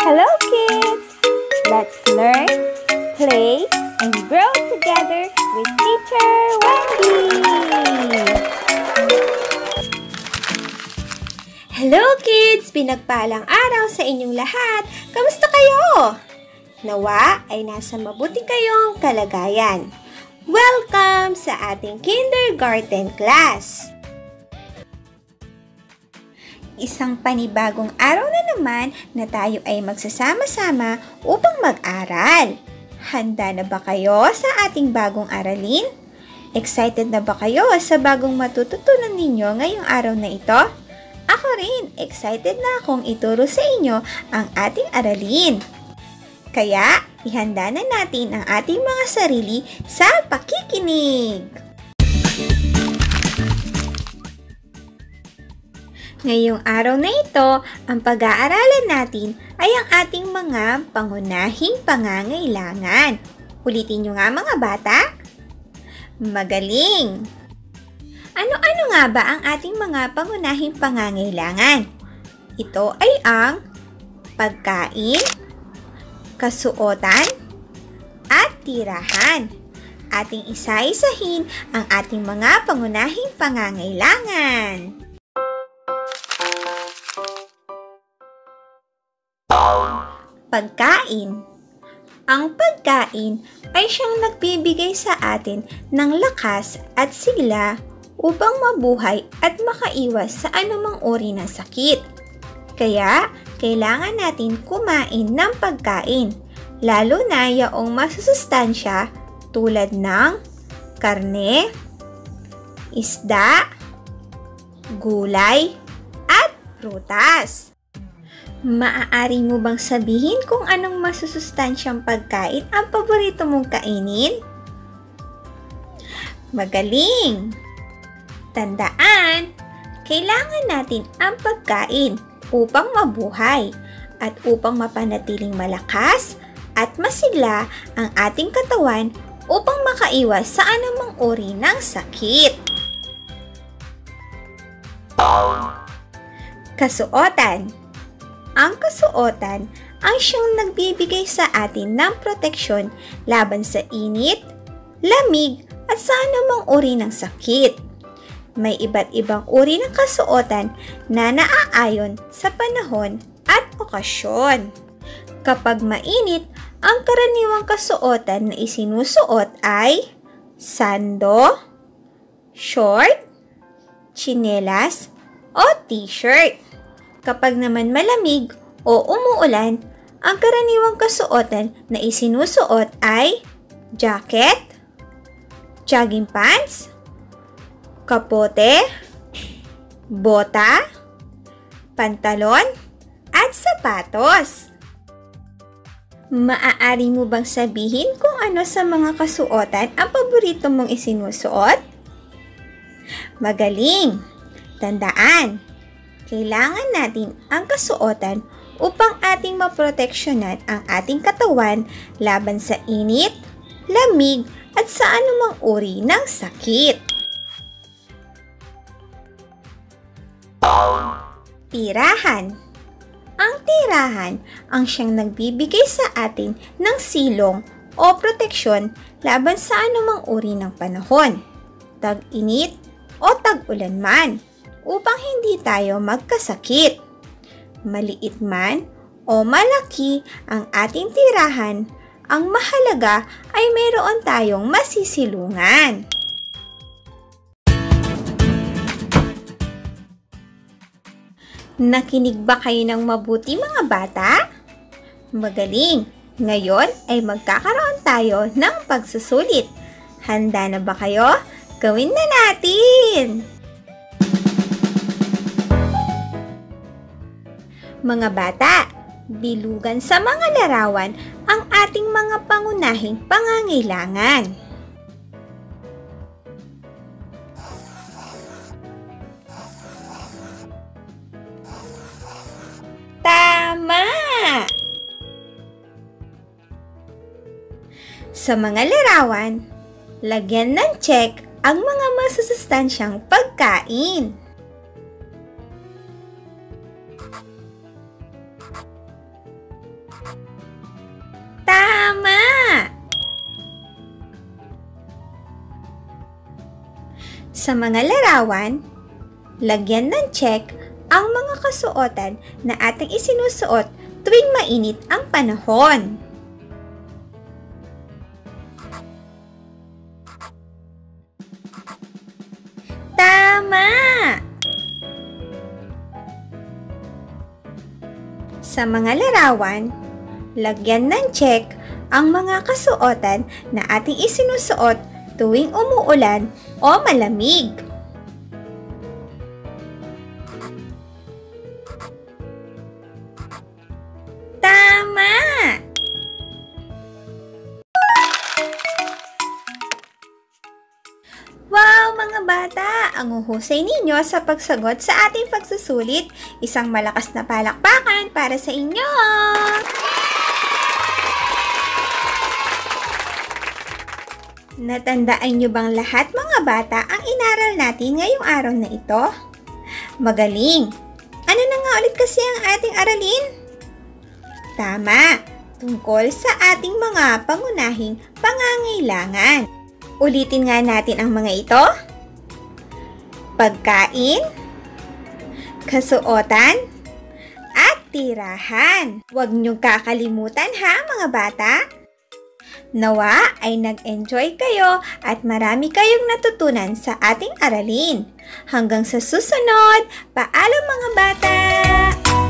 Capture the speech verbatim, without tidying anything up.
Hello kids! Let's learn, play, and grow together with Teacher Wendy! Hello kids! Pinagpalang araw sa inyong lahat! Kamusta kayo? Nawa ay nasa mabuti kayong kalagayan. Welcome sa ating kindergarten class! Isang panibagong araw na naman na tayo ay magsasama-sama upang mag-aral. Handa na ba kayo sa ating bagong aralin? Excited na ba kayo sa bagong matututunan ninyo ngayong araw na ito? Ako rin, excited na akong ituro sa inyo ang ating aralin. Kaya, ihanda na natin ang ating mga sarili sa pakikinig. Ngayong araw na ito, ang pag-aaralan natin ay ang ating mga pangunahing pangangailangan. Ulitin nyo nga mga bata. Magaling! Ano-ano nga ba ang ating mga pangunahing pangangailangan? Ito ay ang pagkain, kasuotan, at tirahan. Ating isa-isahin ang ating mga pangunahing pangangailangan. Pagkain. Ang pagkain ay siyang nagbibigay sa atin ng lakas at sigla upang mabuhay at makaiwas sa anumang uri ng sakit. Kaya, kailangan natin kumain ng pagkain, lalo na yaong masusustansya tulad ng karne, isda, gulay, at prutas. Maaari mo bang sabihin kung anong masusustansyang pagkain ang paborito mong kainin? Magaling! Tandaan, kailangan natin ang pagkain upang mabuhay at upang mapanatiling malakas at masigla ang ating katawan upang makaiwas sa anumang uri ng sakit. Kasuotan. Ang kasuotan ang siyang nagbibigay sa atin ng proteksyon laban sa init, lamig at sa anumang uri ng sakit. May iba't ibang uri ng kasuotan na naaayon sa panahon at okasyon. Kapag mainit, ang karaniwang kasuotan na isinusuot ay sando, short, tsinelas o t-shirt. Kapag naman malamig o umuulan, ang karaniwang kasuotan na isinusuot ay jacket, jogging pants, kapote, bota, pantalon, at sapatos. Maaari mo bang sabihin kung ano sa mga kasuotan ang paborito mong isinusuot? Magaling! Tandaan! Kailangan natin ang kasuotan upang ating maproteksyonan ang ating katawan laban sa init, lamig at sa anumang uri ng sakit. Tirahan. Ang tirahan ang siyang nagbibigay sa atin ng silong o proteksyon laban sa anumang uri ng panahon, tag-init o tag-ulan man, upang hindi tayo magkasakit. Maliit man o malaki ang ating tirahan, ang mahalaga ay mayroon tayong masisilungan. Nakinig ba kayo ng mabuti mga bata? Magaling! Ngayon ay magkakaroon tayo ng pagsusulit. Handa na ba kayo? Gawin na natin! Mga bata, bilugan sa mga larawan ang ating mga pangunahing pangangailangan. Tama! Sa mga larawan, lagyan ng check ang mga masusustansyang pagkain. Tama! Sa mga larawan, lagyan ng check ang mga kasuotan na ating isinusuot tuwing mainit ang panahon. Tama! Sa mga larawan, lagyan ng check ang mga kasuotan na ating isinusuot tuwing umuulan o malamig. Tama! Wow, mga bata! Ang huhusay ninyo sa pagsagot sa ating pagsusulit. Isang malakas na palakpakan para sa inyo! Natandaan nyo bang lahat, mga bata, ang inaral natin ngayong araw na ito? Magaling! Ano na nga ulit kasi ang ating aralin? Tama! Tungkol sa ating mga pangunahing pangangailangan. Ulitin nga natin ang mga ito. Pagkain, kasuotan, at tirahan. Huwag niyong kakalimutan ha, mga bata. Nawa ay nag-enjoy kayo at marami kayong natutunan sa ating aralin. Hanggang sa susunod, paalam mga bata!